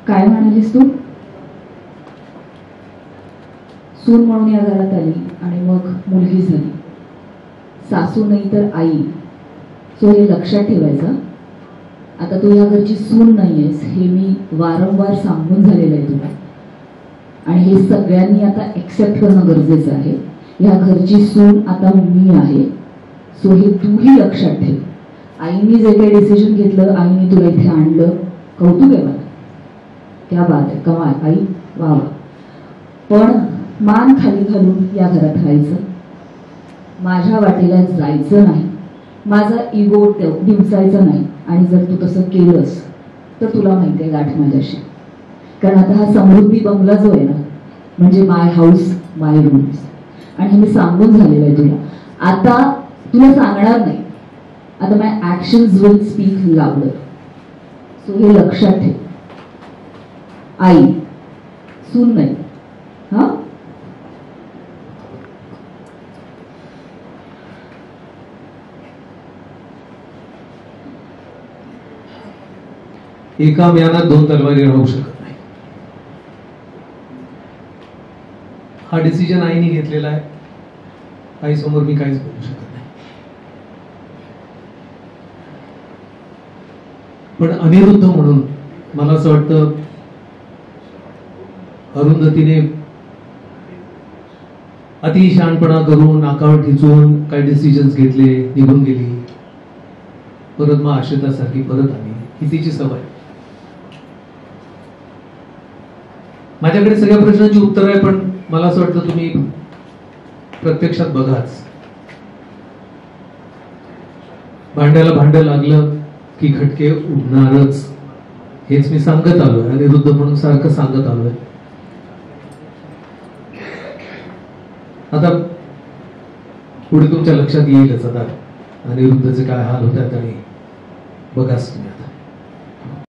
काय म्हणालीस तू? सून म्हणून या घरात आली आणि मग मुलगी झाली, सासू नाही तर आई. सो हे लक्षात ठेवायचं. आता तू या घरची सून नाहीयेस हे मी वारंवार सांगून झालेलं आहे तुला, आणि हे सगळ्यांनी आता एक्सेप्ट करणं गरजेचं आहे. या घरची सून आता मी आहे. सो हे तूही लक्षात ठेव. आईनी जे काही डिसिजन घेतलं, आईने तुला इथे आणलं, कौतुक आहे मला, क्या बात आहे, कमाल आई, वा वा. पण मान खाली घालून या घरात राहायचं, माझ्या वाटेला जायचं नाही, माझा इगो डिंचायचा नाही. आणि जर तू तसं केलंस तर तुला माहिती आहे गाठ माझ्याशी. कारण आता हा समृद्धी बंगला जो आहे ना, म्हणजे माय हाऊस माय रूम्स, आणि हे मी सांगून झालेलं आहे तुला. आता तुला सांगणार नाही, आता my actions will speak louder. So हे लक्षात ठेव. आई सून नाही. हा, एका म्यानात दोन तलवारी राहू शकत नाही. हा डिसिजन आईने घेतलेला आहे. आई समोर मी काहीच बोलू शकत नाही. पण अनिरुद्ध म्हणून मला असं वाटतं अरुंधतीने अति शहाणपणा करून नाकावर ठिचून काही डिसिजन्स घेतले, निघून गेली. परत मग आश्रितासारखी परत आली. ही तिची सवय. माझ्याकडे सगळ्या प्रश्नांची उत्तर आहे, पण मला असं वाटतं तुम्ही प्रत्यक्षात बघाच. भांड्याला भांडं लागलं की खटके उडणारच, हेच मी सांगत आलोय. अनिरुद्ध म्हणून सारखं सांगत आलोय. आता पुढे तुमच्या लक्षात येईलच आता अनिरुद्धचे काय हाल होतात, आणि बघाच तुम्ही.